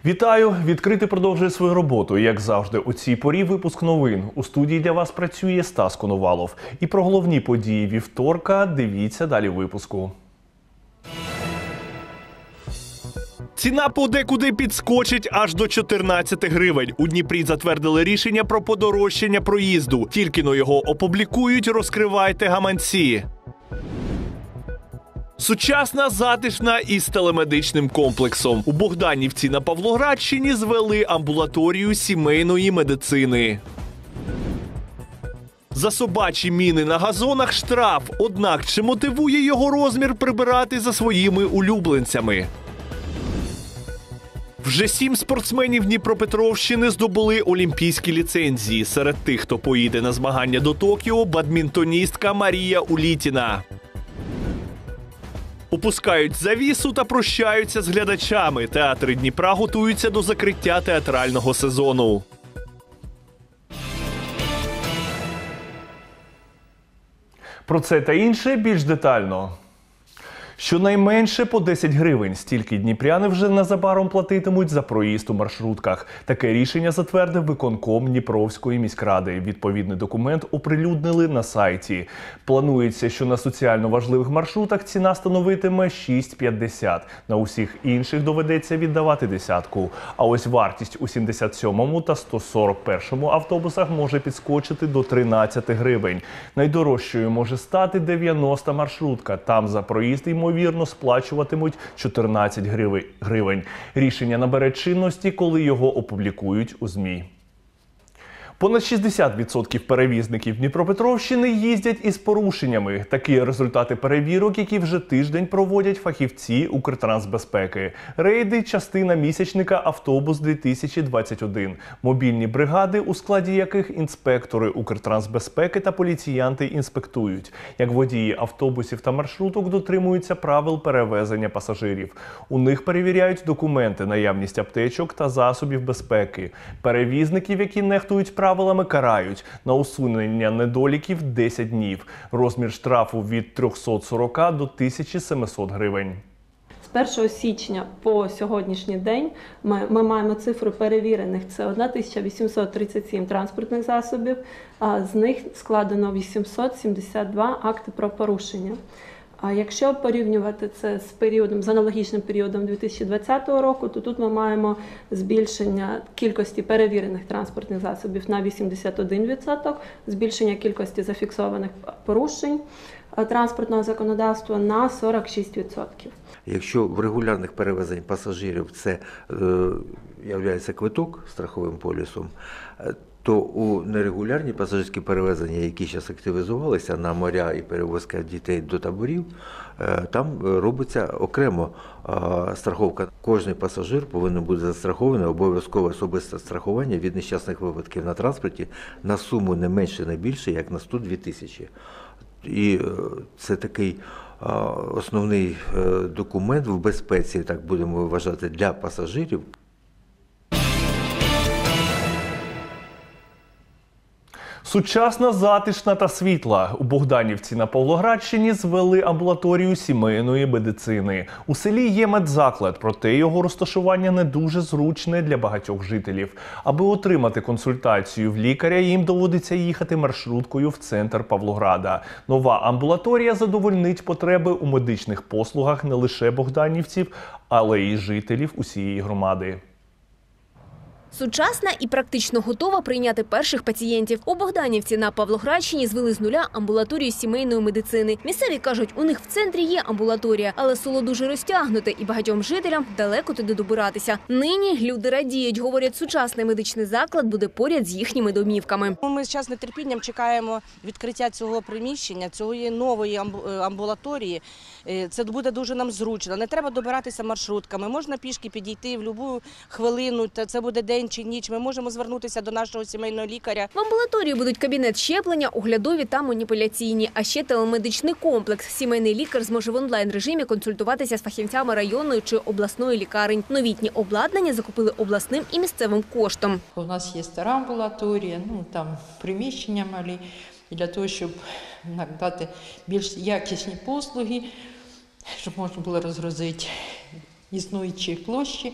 Вітаю! Відкритий продовжує свою роботу. Як завжди, у цій порі випуск новин. У студії для вас працює Стас Коновалов. І про головні події вівторка дивіться далі в випуску. Ціна подекуди підскочить аж до 14 гривень. У Дніпрі затвердили рішення про подорожчання проїзду. Тільки-но його опублікують, розкривайте гаманці. Сучасна, затишна і з телемедичним комплексом. У Богданівці на Павлоградщині звели амбулаторію сімейної медицини. За собачі міни на газонах штраф. Однак, чи мотивує його розмір прибирати за своїми улюбленцями? Вже 7 спортсменів Дніпропетровщини здобули олімпійські ліцензії. Серед тих, хто поїде на змагання до Токіо, бадмінтоністка Марія Улітіна. Опускають завісу та прощаються з глядачами. Театри Дніпра готуються до закриття театрального сезону. Про це та інше більш детально. Щонайменше по 10 гривень. Стільки дніпряни вже незабаром платитимуть за проїзд у маршрутках. Таке рішення затвердив виконком Дніпровської міськради. Відповідний документ оприлюднили на сайті. Планується, що на соціально важливих маршрутах ціна становитиме 6,50. На усіх інших доведеться віддавати десятку. А ось вартість у 77-му та 141-му автобусах може підскочити до 13 гривень. Найдорожчою може стати 90 маршрутка. Там за проїзд ймовірно сплачуватимуть 14 гривень. Рішення набере чинності, коли його опублікують у ЗМІ. Понад 60% перевізників Дніпропетровщини їздять із порушеннями. Такі результати перевірок, які вже тиждень проводять фахівці Укртрансбезпеки. Рейди – частина місячника «Автобус-2021». Мобільні бригади, у складі яких інспектори Укртрансбезпеки та поліціянти інспектують, як водії автобусів та маршруток дотримуються правил перевезення пасажирів. У них перевіряють документи, наявність аптечок та засобів безпеки. Перевізників, які нехтують правилами, карають. На усунення недоліків – 10 днів. Розмір штрафу – від 340 до 1700 гривень. З 1 січня по сьогоднішній день ми маємо цифру перевірених. Це 1837 транспортних засобів, а з них складено 872 акти про порушення. А якщо порівнювати це з аналогічним періодом 2020 року, то тут ми маємо збільшення кількості перевірених транспортних засобів на 81%, збільшення кількості зафіксованих порушень транспортного законодавства на 46%. Якщо в регулярних перевезень пасажирів це є квиток страховим полісом, то у нерегулярні пасажирські перевезення, які зараз активізувалися на моря і перевозка дітей до таборів, там робиться окремо страховка. Кожний пасажир повинен бути застрахований, обов'язкове особисте страхування від нещасних випадків на транспорті на суму не менше, не більше, як на 102 тисячі. І це такий основний документ в безпеці, так будемо вважати, для пасажирів. Сучасна, затишна та світла. У Богданівці на Павлоградщині звели амбулаторію сімейної медицини. У селі є медзаклад, проте його розташування не дуже зручне для багатьох жителів. Аби отримати консультацію в лікаря, їм доводиться їхати маршруткою в центр Павлограда. Нова амбулаторія задовольнить потреби у медичних послугах не лише богданівців, але й жителів усієї громади. Сучасна і практично готова прийняти перших пацієнтів. У Богданівці на Павлоградщині звели з нуля амбулаторію сімейної медицини. Місцеві кажуть, у них в центрі є амбулаторія, але село дуже розтягнуте і багатьом жителям далеко туди добиратися. Нині люди радіють, говорять, сучасний медичний заклад буде поряд з їхніми домівками. Ми зараз з нетерпінням чекаємо відкриття цього приміщення, цієї нової амбулаторії. Це буде дуже нам зручно. Не треба добиратися маршрутками, можна пішки підійти в будь-яку хвилину, це буде день чи ніч, ми можемо звернутися до нашого сімейного лікаря. В амбулаторії будуть кабінет щеплення, оглядові та маніпуляційні, а ще телемедичний комплекс. Сімейний лікар зможе в онлайн-режимі консультуватися з фахівцями районної чи обласної лікарень. Новітні обладнання закупили обласним і місцевим коштом. У нас є стара амбулаторія, там приміщення малі, і для того, щоб надати більш якісні послуги, щоб можна було розгрузити існуючі площі,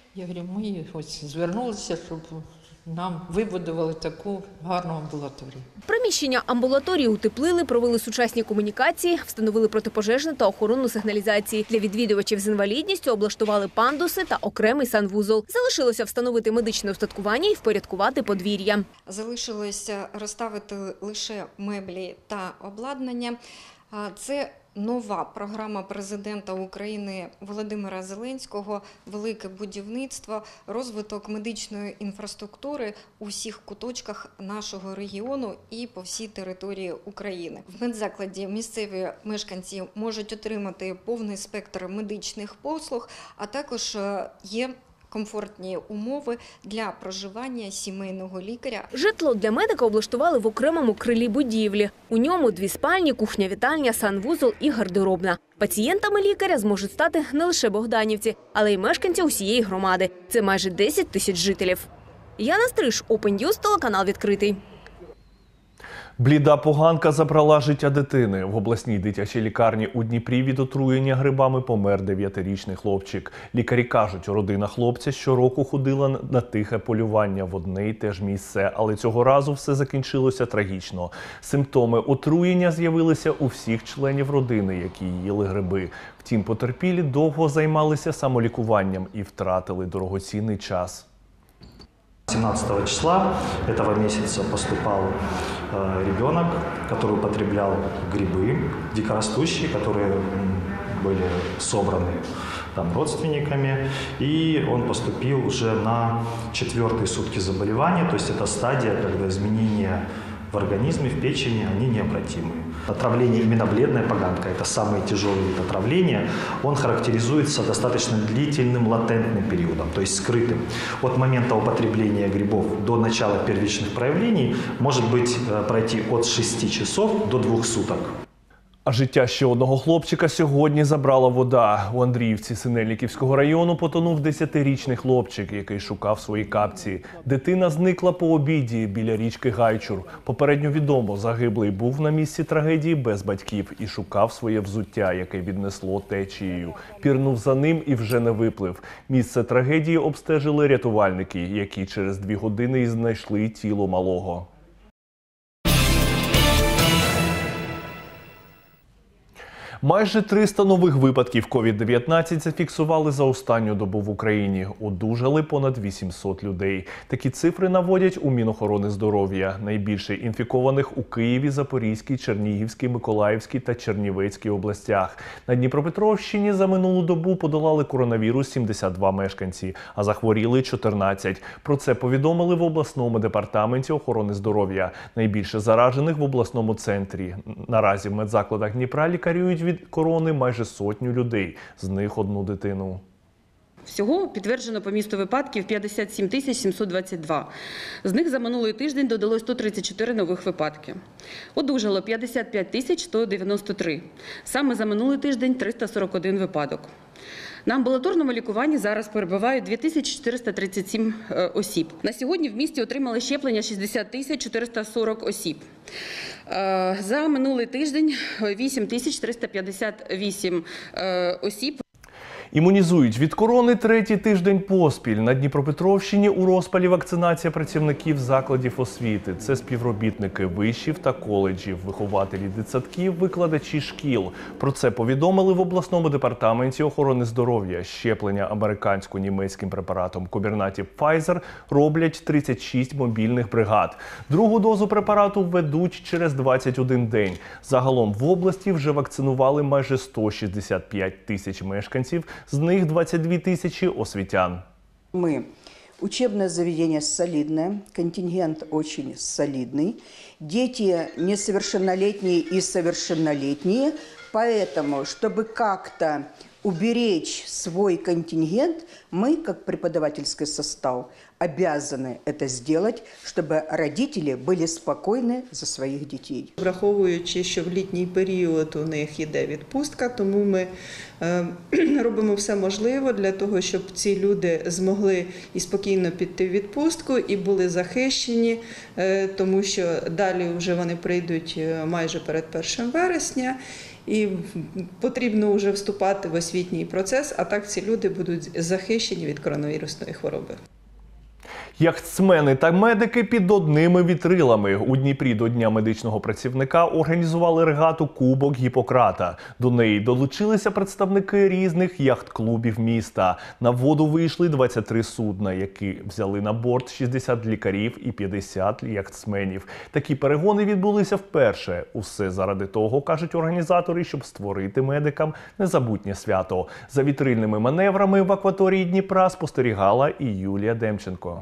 Я говорю, ми ось звернулися, щоб нам вибудували таку гарну амбулаторію. Приміщення амбулаторії утеплили, провели сучасні комунікації, встановили протипожежну та охоронну сигналізації. Для відвідувачів з інвалідністю облаштували пандуси та окремий санвузол. Залишилося встановити медичне устаткування і впорядкувати подвір'я. Залишилося розставити лише меблі та обладнання. Це нова програма президента України Володимира Зеленського «Велике будівництво», розвиток медичної інфраструктури у всіх куточках нашого регіону і по всій території України. В медзакладі місцеві мешканці можуть отримати повний спектр медичних послуг, а також є комфортні умови для проживання сімейного лікаря. Житло для медика облаштували в окремому крилі будівлі. У ньому 2 спальні, кухня-вітальня, санвузол і гардеробна. Пацієнтами лікаря зможуть стати не лише богданівці, але й мешканці усієї громади. Це майже 10 тисяч жителів. Яна Стриж, Open News, телеканал «Відкритий». Бліда поганка забрала життя дитини. В обласній дитячій лікарні у Дніпрі від отруєння грибами помер 9-річний хлопчик. Лікарі кажуть, родина хлопця щороку ходила на тихе полювання в одне й те ж місце. Але цього разу все закінчилося трагічно. Симптоми отруєння з'явилися у всіх членів родини, які їли гриби. Втім, потерпілі довго займалися самолікуванням і втратили дорогоцінний час. 17 числа этого месяца поступал ребенок, который употреблял грибы дикорастущие, которые были собраны там родственниками, и он поступил уже на 4-е сутки заболевания, то есть это стадия, когда изменения в организме, в печени, они необратимые. Отравление именно бледная поганка, это самые тяжелые вид отравления, он характеризуется достаточно длительным латентным периодом, то есть скрытым. От момента употребления грибов до начала первичных проявлений может пройти от 6 часов до 2 суток. А життя ще одного хлопчика сьогодні забрала вода. У Андріївці Синельниківського району потонув 10-річний хлопчик, який шукав свої капці. Дитина зникла по обіді біля річки Гайчур. Попередньо відомо, загиблий був на місці трагедії без батьків і шукав своє взуття, яке віднесло течією. Пірнув за ним і вже не виплив. Місце трагедії обстежили рятувальники, які через 2 години і знайшли тіло малого. Майже 300 нових випадків COVID-19 зафіксували за останню добу в Україні. Одужали понад 800 людей. Такі цифри наводять у Мінохорони здоров'я. Найбільше інфікованих у Києві, Запорізькій, Чернігівській, Миколаївській та Чернівецькій областях. На Дніпропетровщині за минулу добу подолали коронавірус 72 мешканці, а захворіли 14. Про це повідомили в обласному департаменті охорони здоров'я. Найбільше заражених в обласному центрі. Наразі в медзакладах Дніпра лікарюють від корони майже 100 людей, з них 1 дитину. Всього підтверджено по місту випадків 57 722. З них за минулий тиждень додалось 134 нових випадки. Одужало 55 193. Саме за минулий тиждень 341 випадок. На амбулаторному лікуванні зараз перебувають 2437 осіб. На сьогодні в місті отримали щеплення 60 440 осіб. За минулий тиждень 8358 осіб. Імунізують від корони 3-й тиждень поспіль. На Дніпропетровщині у розпалі вакцинація працівників закладів освіти. Це співробітники вишів та коледжів, вихователі дитсадків, викладачі шкіл. Про це повідомили в обласному департаменті охорони здоров'я. Щеплення американсько-німецьким препаратом Comirnaty Pfizer роблять 36 мобільних бригад. Другу дозу препарату введуть через 21 день. Загалом в області вже вакцинували майже 165 тисяч мешканців, з них 22 тисячі освітян. Учебное заведение солидное, контингент очень солидный, дети несовершеннолетние и совершеннолетние, поэтому, чтобы как-то уберечь свой контингент, мы, как преподавательский состав, обязаны это сделать, чтобы родители были спокойны за своих детей. Враховуючи, що в літній період у них йде відпустка, тому ми робимо все можливе для того, щоб ці люди змогли і спокійно піти в відпустку і були захищені, тому що далі вже вони прийдуть майже перед 1 вересня. І потрібно вже вступати в освітній процес, а так ці люди будуть захищені від коронавірусної хвороби. Яхтсмени та медики під одними вітрилами. У Дніпрі до Дня медичного працівника організували регату «Кубок Гіппократа». До неї долучилися представники різних яхт-клубів міста. На воду вийшли 23 судна, які взяли на борт 60 лікарів і 50 яхтсменів. Такі перегони відбулися вперше. Усе заради того, кажуть організатори, щоб створити медикам незабутнє свято. За вітрильними маневрами в акваторії Дніпра спостерігала і Юлія Демченко.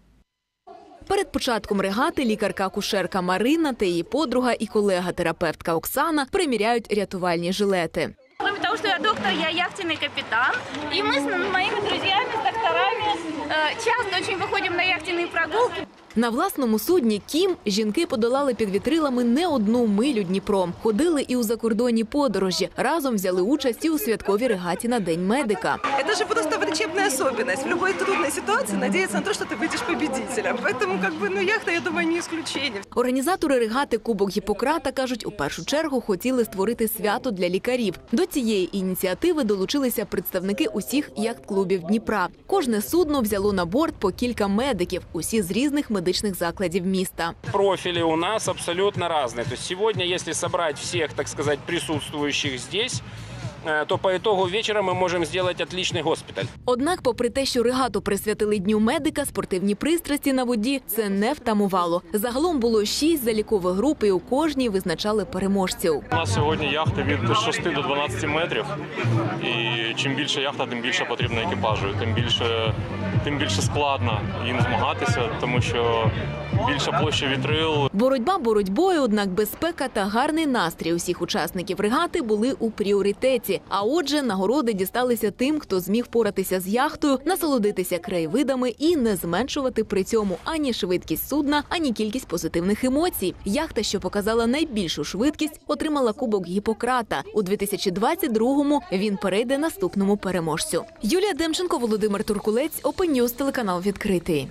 Перед початком регати лікарка-акушерка Марина та її подруга і колега-терапевтка Оксана приміряють рятувальні жилети. Кроме того, что я доктор, я яхтенный капитан. И мы с моими друзьями, с докторами часто очень выходим на яхтенные прогулки. На власному судні «Кім» жінки подолали під вітрилами не одну милю Дніпром. Ходили і у закордонні подорожі. Разом взяли участь і у святковій регаті на День медика. Это же просто врачебная особенность. В любой трудной ситуации надеяться на то, что ты выйдешь победителем. Поэтому, яхта, я думаю, не исключение. Організатори регати «Кубок Гіппократа» кажуть, у першу чергу хотіли створити свято для лікарів. До цієї ініціативи долучилися представники усіх яхт-клубів Дніпра. Кожне судно взяло на борт по кілька медиків, усі з різних медичних закладів міста. Профили у нас абсолютно разные. То есть сегодня, если собрать всех, так сказать, присутствующих здесь, то по итогу вечера мы можем сделать отличный госпиталь. Однак, попри те, що регату присвятили Дню медика, спортивні пристрасті на воді це не втамувало. Загалом було 6 залікових груп і у кожній визначали переможців. У нас сьогодні яхти від 6 до 12 метрів. І чим більше яхта, тим більше потрібно екіпажу. Тим більше складно їм змагатися, тому що більша площа вітрил. Боротьба боротьбою, однак безпека та гарний настрій усіх учасників регати були у пріоритеті. А отже, нагороди дісталися тим, хто зміг впоратися з яхтою, насолодитися краєвидами і не зменшувати при цьому ані швидкість судна, ані кількість позитивних емоцій. Яхта, що показала найбільшу швидкість, отримала Кубок Гіппократа. У 2022-му він перейде наступному переможцю. Юлія Демченко, Володимир Туркулець, Open News, телеканал «Відкритий».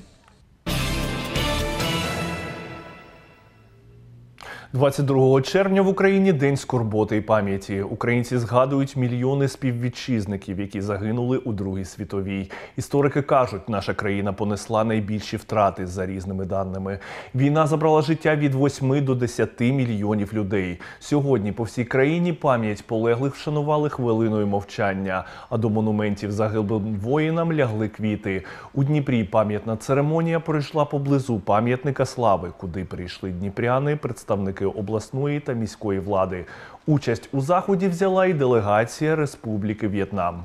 22 червня в Україні День скорботи і пам'яті. Українці згадують мільйони співвітчизників, які загинули у Другій світовій. Історики кажуть, наша країна понесла найбільші втрати за різними даними. Війна забрала життя від 8 до 10 мільйонів людей. Сьогодні по всій країні пам'ять полеглих вшанували хвилиною мовчання, а до монументів загиблим воїнам лягли квіти. У Дніпрі пам'ятна церемонія пройшла поблизу пам'ятника слави, куди прийшли дніпряни, представники обласної та міської влади. Участь у заході взяла і делегація Республіки В'єтнам.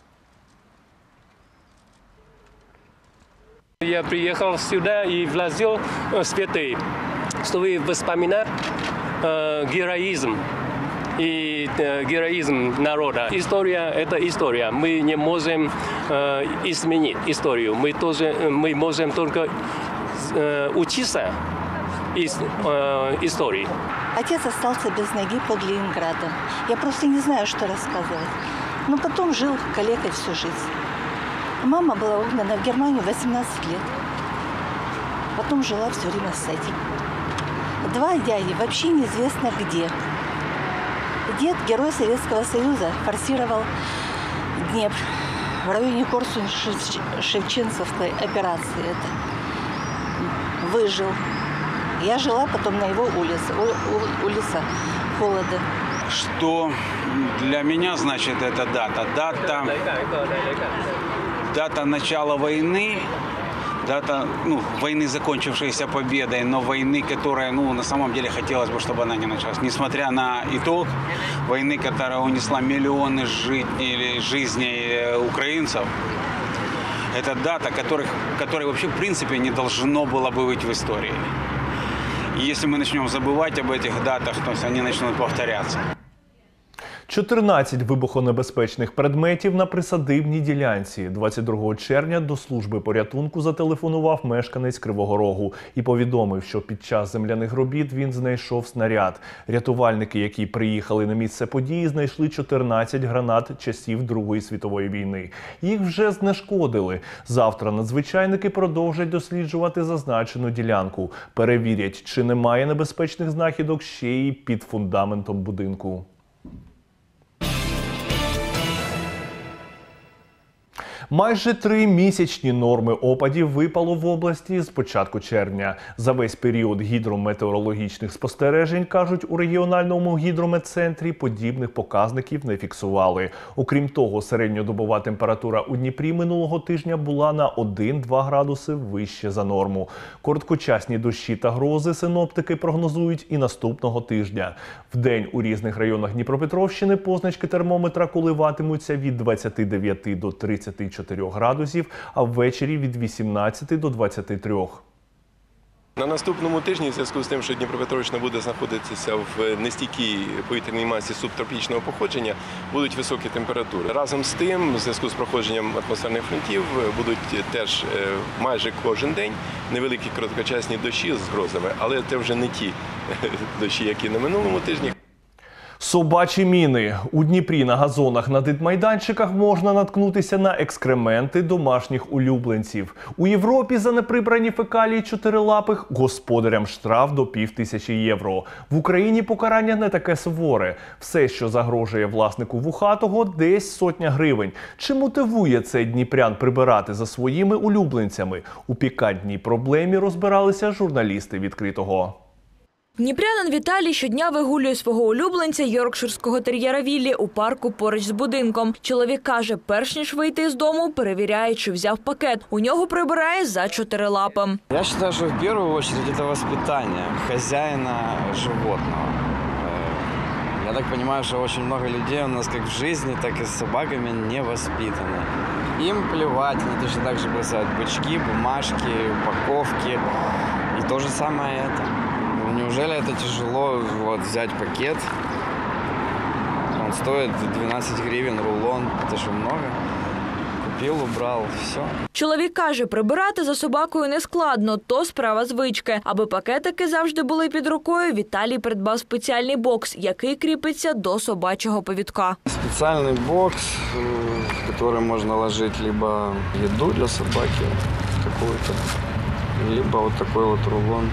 Я приехал сюда и вложил цветы, чтобы вспоминать героизм и героизм народа. История – это история. Мы не можем изменить историю. Мы можем только учиться из истории. Отец остался без ноги под Ленинградом. Я просто не знаю, что рассказывать. Но потом жил калекой всю жизнь. Мама была угнана в Германию 18 лет. Потом жила все время с этим. 2 дяди вообще неизвестно где. Дед, герой Советского Союза, форсировал Днепр в районе Корсунь-Шевченцевской операции. Это. Выжил. Я жила потом на его улице Холода. Что для меня значит эта дата? Дата начала войны, дата войны, закончившейся победой, но войны, которая, на самом деле хотелось бы, чтобы она не началась. Несмотря на итог войны, которая унесла миллионы жизней украинцев, это дата, которой вообще в принципе не должно было бы быть в истории. И если мы начнем забывать об этих датах, то они начнут повторяться. 14 вибухонебезпечних предметів на присадибній ділянці. 22 червня до служби порятунку зателефонував мешканець Кривого Рогу і повідомив, що під час земляних робіт він знайшов снаряд. Рятувальники, які приїхали на місце події, знайшли 14 гранат часів Другої світової війни. Їх вже знешкодили. Завтра надзвичайники продовжать досліджувати зазначену ділянку. Перевірять, чи немає небезпечних знахідок ще й під фундаментом будинку. Майже 3 місячні норми опадів випало в області з початку червня. За весь період гідрометеорологічних спостережень, кажуть, у регіональному гідрометцентрі подібних показників не фіксували. Окрім того, середньодобова температура у Дніпрі минулого тижня була на 1-2 градуси вище за норму. Короткочасні дощі та грози синоптики прогнозують і наступного тижня. Вдень у різних районах Дніпропетровщини позначки термометра коливатимуться від 29 до 34 градусів, а ввечері від 18 до 23. На наступному тижні, в зв'язку з тим, що Дніпропетровщина буде знаходитися в нестійкій повітряній масі субтропічного походження, будуть високі температури. Разом з тим, в зв'язку з проходженням атмосферних фронтів, будуть теж майже кожен день невеликі короткочасні дощі з грозами, але це вже не ті дощі, які на минулому тижні. Собачі міни. У Дніпрі на газонах на дитмайданчиках можна наткнутися на екскременти домашніх улюбленців. У Європі за неприбрані фекалії чотирилапих господарям штраф до 5000 євро. В Україні покарання не таке суворе. Все, що загрожує власнику вухатого, десь 100 гривень. Чи мотивує це дніпрян прибирати за своїми улюбленцями? У пікантній проблемі розбиралися журналісти «Відкритого». Дніпрянин Віталій щодня вигулює свого улюбленця йоркширського тер'єра Віллі у парку поруч з будинком. Чоловік каже, перш ніж вийти з дому, перевіряє, чи взяв пакет. У нього прибирає за чотирилапим. Я вважаю, що в першу чергу це воспитання хазяїна животного. Я так розумію, що дуже багато людей у нас як в житті, так і з собаками не воспитані. Им плевать, они точно так же бросают бычки, бумажки, упаковки. И то же самое это. Неужели это тяжело взять пакет? Он стоит 12 гривен рулон. Это же много. Купил, убрал, все. Чоловік каже, прибирати за собакою не складно, то справа звички. Аби пакетики завжди були під рукою, Віталій придбав спеціальний бокс, який кріпиться до собачого повідка. Специальный бокс, в который можно ложить либо еду для собаки какую-то, либо вот такой вот рулон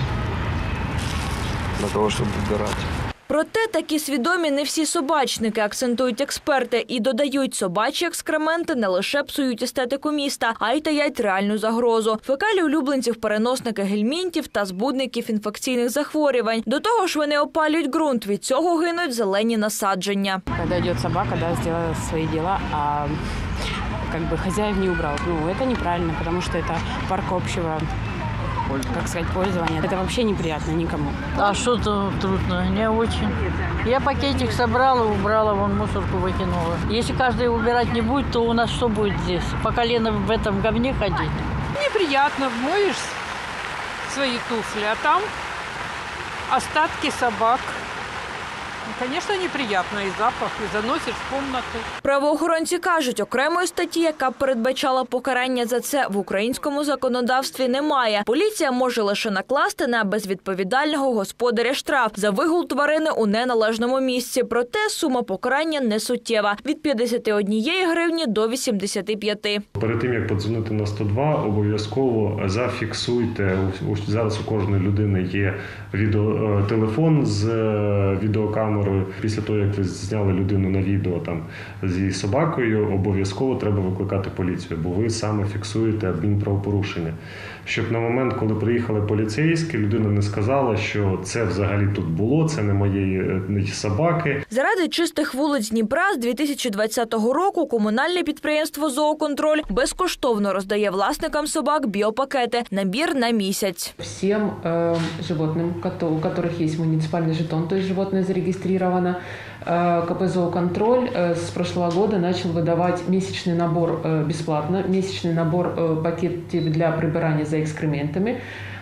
для того, щоб вибирати. Проте такі свідомі не всі собачники, акцентують експерти, і додають, собачі екскременти не лише псують естетику міста, а й таять реальну загрозу. Фекалії улюбленців – переносники гельмінтів та збудників інфекційних захворювань. До того ж, вони опалюють ґрунт, від цього гинуть зелені насадження. Коли йде собака, зробила свої діла, а хазяїв не убрав. Це неправильно, тому що це парк общего, как сказать, пользования. Это вообще неприятно никому. А что тут трудно? Не очень. Я пакетик собрала, убрала, вон мусорку выкинула. Если каждый убирать не будет, то у нас что будет здесь? По колено в этом говне ходить? Неприятно, моешь свои туфли, а там остатки собак. Конечно, неприятно і запах, і заносиш в кімнату. Правоохоронці кажуть, окремої статті, яка б передбачала покарання за це, в українському законодавстві немає. Поліція може лише накласти на безвідповідального господаря штраф за вигул тварини у неналежному місці. Проте сума покарання не суттєва – від 51 гривні до 85. Перед тим, як подзвонити на 102, обов'язково зафіксуйте. Зараз у кожної людини є телефон з відеокамерою. Після того, як ви зняли людину на відео там зі собакою, обов'язково треба викликати поліцію, бо ви саме фіксуєте адмінправопорушення. Щоб на момент, коли приїхали поліцейські, людина не сказала, що це взагалі тут було, це не моєї собаки. Заради чистих вулиць Дніпра з 2020 року комунальне підприємство «Зооконтроль» безкоштовно роздає власникам собак біопакети, набір на місяць. Всім животним, у яких є муніципальний жетон, тобто животне зарегистрировано, КП «Зооконтроль» с прошлого года начал выдавать месячный набор бесплатно, месячный набор пакетов для прибирания за экскрементами.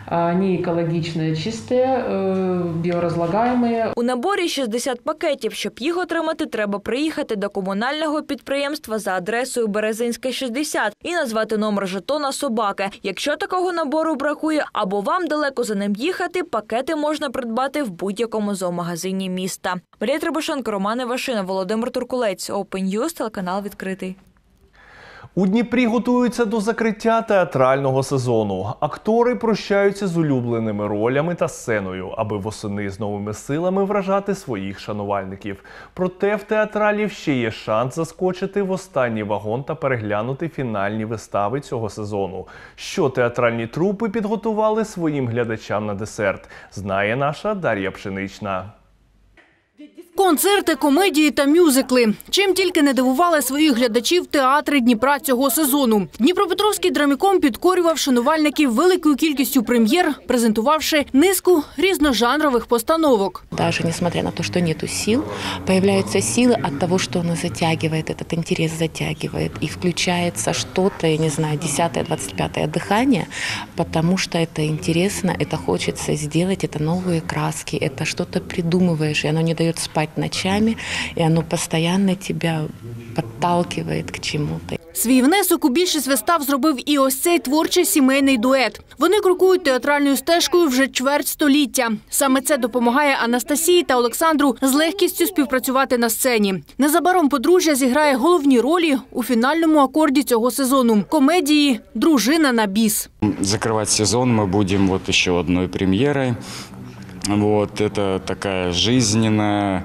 Они экологичные, чистые, биоразлагаемые. У наборі 60 пакетів. Щоб їх отримати, треба приїхати до комунального підприємства за адресою Березинська, 60 і назвати номер жетона собаки. Якщо такого набору бракує або вам далеко за ним їхати, пакети можна придбати в будь-якому зоомагазині міста. Марія Требушенко, Роман Івашин, Володимир Туркулець, Open News, телеканал «Відкритий». У Дніпрі готуються до закриття театрального сезону. Актори прощаються з улюбленими ролями та сценою, аби восени з новими силами вражати своїх шанувальників. Проте в театралів ще є шанс заскочити в останній вагон та переглянути фінальні вистави цього сезону. Що театральні трупи підготували своїм глядачам на десерт, знає наша Дар'я Пшенична. Концерти, комедії та мюзикли. Чим тільки не дивували своїх глядачів театри Дніпра цього сезону. Дніпропетровський драміком підкорював шанувальників великою кількістю прем'єр, презентувавши низку різножанрових постановок. Даже несмотря на то, что нету сил, появляются силы от того, что оно затягивает, этот интерес затягивает. И включается что-то, я не знаю, 10-е, 25-е дыхание, потому что это интересно, это хочется сделать, это новые краски, это что-то придумываешь, и оно не дает спать ночами, и оно постоянно тебя подталкивает к чему-то. Свій внесок у більшість вистав зробив і ось цей творчий сімейний дует. Вони крокують театральною стежкою вже чверть століття. Саме це допомагає Анастасії та Олександру з легкістю співпрацювати на сцені. Незабаром подружжя зіграє головні ролі у фінальному акорді цього сезону – комедії «Дружина на біс». Закрывать сезон мы будем вот еще одной премьерой. Вот, это такая жизненная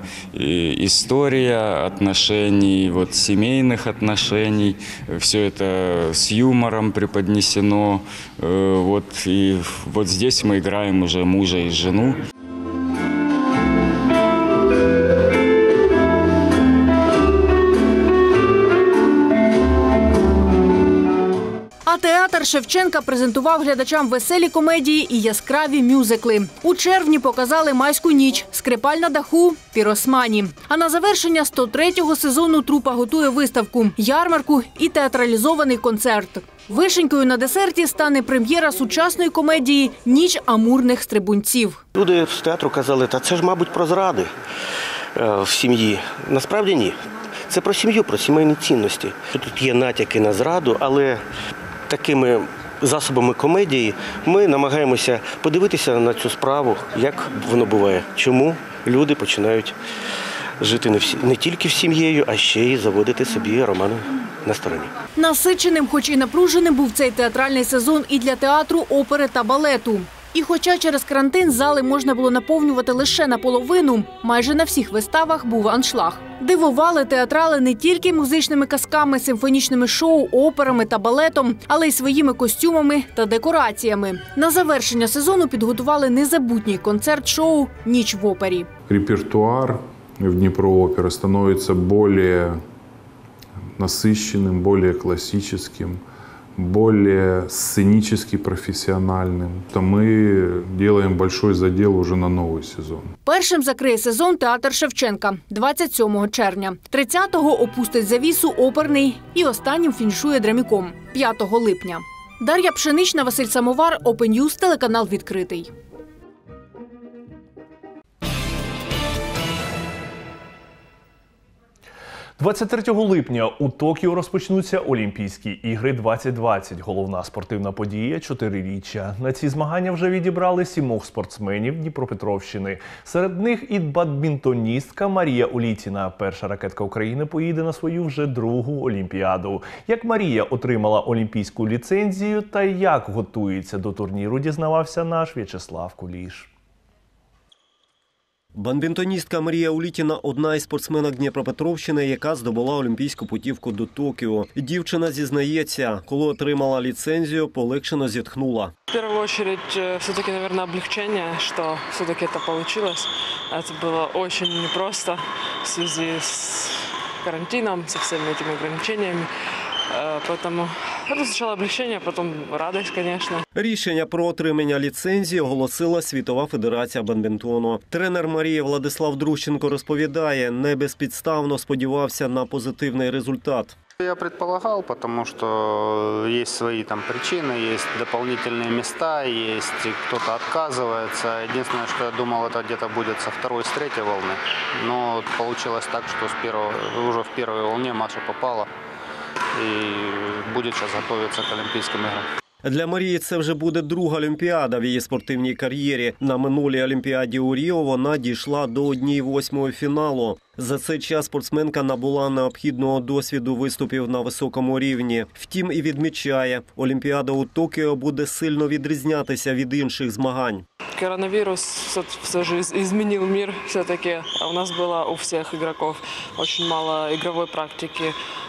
история отношений, вот, семейных отношений. Все это с юмором преподнесено. Вот, и вот здесь мы играем уже мужа и жену. А театр Шевченка презентував глядачам веселі комедії і яскраві мюзикли. У червні показали «Майську ніч», «Скрипаль на даху», «Піросмані». А на завершення 103-го сезону трупа готує виставку, ярмарку і театралізований концерт. Вишенькою на десерті стане прем'єра сучасної комедії «Ніч амурних стрибунців». Люди з театру казали, та це ж, мабуть, про зради в сім'ї. Насправді ні. Це про сім'ю, про сімейні цінності. Тут є натяки на зраду, але такими засобами комедії ми намагаємося подивитися на цю справу, як воно буває. Чому люди починають жити не тільки з сім'єю, а ще й заводити собі романи на стороні. Насиченим, хоч і напруженим, був цей театральний сезон і для театру, опери та балету. І хоча через карантин зали можна було наповнювати лише наполовину, майже на всіх виставах був аншлаг. Дивували театрали не тільки музичними казками, симфонічними шоу, операми та балетом, але й своїми костюмами та декораціями. На завершення сезону підготували незабутній концерт-шоу «Ніч в опері». Репертуар в Днепроопера становится более насыщенным, более классическим, более сценически профессиональным. То мы делаем большой задел уже на новый сезон. Першим закриє сезон театр Шевченка 27 червня. 30-го опустить завісу оперний і останнім фінішує драміком 5 липня. Дар'я Пшенична, Василь Самовар, Open News, телеканал «Відкритий». 23 липня у Токіо розпочнуться Олімпійські ігри 2020. Головна спортивна подія – 4-річчя. На ці змагання вже відібрали 7 спортсменів Дніпропетровщини. Серед них і бадмінтоністка Марія Улітіна. Перша ракетка України поїде на свою вже другу Олімпіаду. Як Марія отримала олімпійську ліцензію та як готується до турніру, дізнавався наш В'ячеслав Куліш. Бадмінтоністка Марія Улітіна – одна із спортсменок Дніпропетровщини, яка здобула олімпійську путівку до Токіо. Дівчина зізнається, коли отримала ліцензію, полегшено зітхнула. В первую очередь, все-таки, наверное, облегчение, что все-таки это получилось. Это было очень непросто в связи с карантином, со всеми этими ограничениями. Поэтому Это сначала облегчение, потом радость, конечно. Рішення про отримання ліцензії оголосила Світова федерація бадмінтону. Тренер Марії Владислав Друщенко розповідає, не безпідставно сподівався на позитивний результат. Я предполагал, потому что есть свои там причины, есть дополнительные места, есть кто-то отказывается. Единственное, что я думал, это где-то будет со второй, с третьей волны. Но получилось так, что уже в первой волне Маша попала и будет сейчас готовиться к Олимпийским играм. Для Марії це вже буде друга Олімпіада в її спортивній кар'єрі. На минулій Олімпіаді у Ріо вона дійшла до 1/8 фіналу. За цей час спортсменка набула необхідного досвіду виступів на високому рівні. Втім, і відмічає, Олімпіада у Токіо буде сильно відрізнятися від інших змагань. Коронавирус все же изменил мир все-таки. У нас было у всех игроков очень мало игровой практики.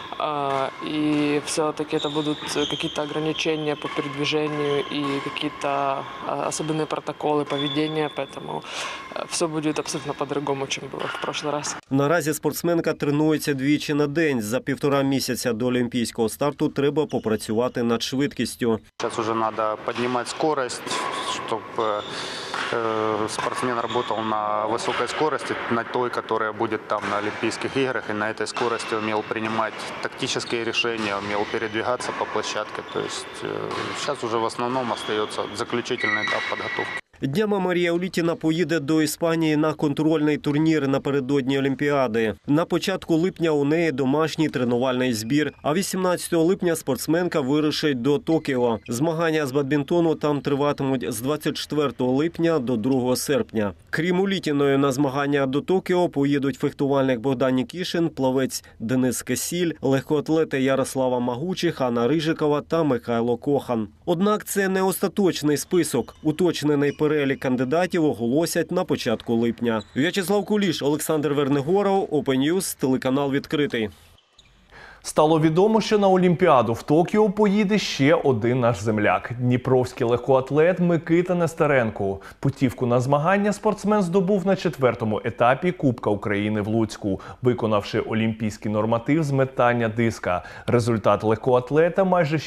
И все-таки это будут какие-то ограничения по передвижению и какие-то особенные протоколы поведения, поэтому все будет абсолютно по-другому, чем было в прошлый раз. Наразі спортсменка тренується двічі на день. За 1,5 місяця до олімпійського старту треба попрацювати над швидкістю. Сейчас уже надо поднимать скорость, чтобы спортсмен работал на высокой скорости, на той, которая будет там на Олимпийских играх, и на этой скорости умел принимать тактические решения, умел передвигаться по площадке. То есть сейчас уже в основном остается заключительный этап подготовки. Днями Марія Улітіна поїде до Іспанії на контрольний турнір напередодні Олімпіади. На початку липня у неї домашній тренувальний збір, а 18 липня спортсменка вирушить до Токіо. Змагання з бадмінтону там триватимуть з 24 липня до 2 серпня. Крім Улітіної, на змагання до Токіо поїдуть фехтувальник Богдан Нікішин, плавець Денис Кесіль, легкоатлети Ярослава Магучих, Анна Рижикова та Михайло Кохан. Однак це не остаточний список. Уточнений перелік кандидатів оголосять на початку липня. В'ячеслав Куліш, Олександр Вернигоров, Open News, телеканал «Відкритий». Стало відомо, що на Олімпіаду в Токіо поїде ще один наш земляк – дніпровський легкоатлет Микита Нестеренко. Путівку на змагання спортсмен здобув на 4-му етапі Кубка України в Луцьку, виконавши олімпійський норматив з метання диска. Результат легкоатлета – майже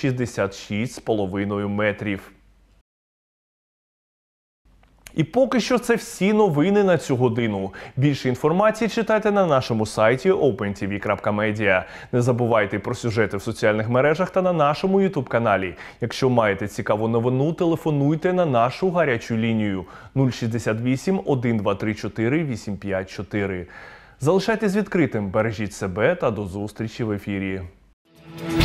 66,5 метрів. І поки що це всі новини на цю годину. Більше інформації читайте на нашому сайті opentv.media. Не забувайте про сюжети в соціальних мережах та на нашому YouTube-каналі. Якщо маєте цікаву новину, телефонуйте на нашу гарячу лінію 068 1234 854. Залишайтесь відкритим, бережіть себе та до зустрічі в ефірі.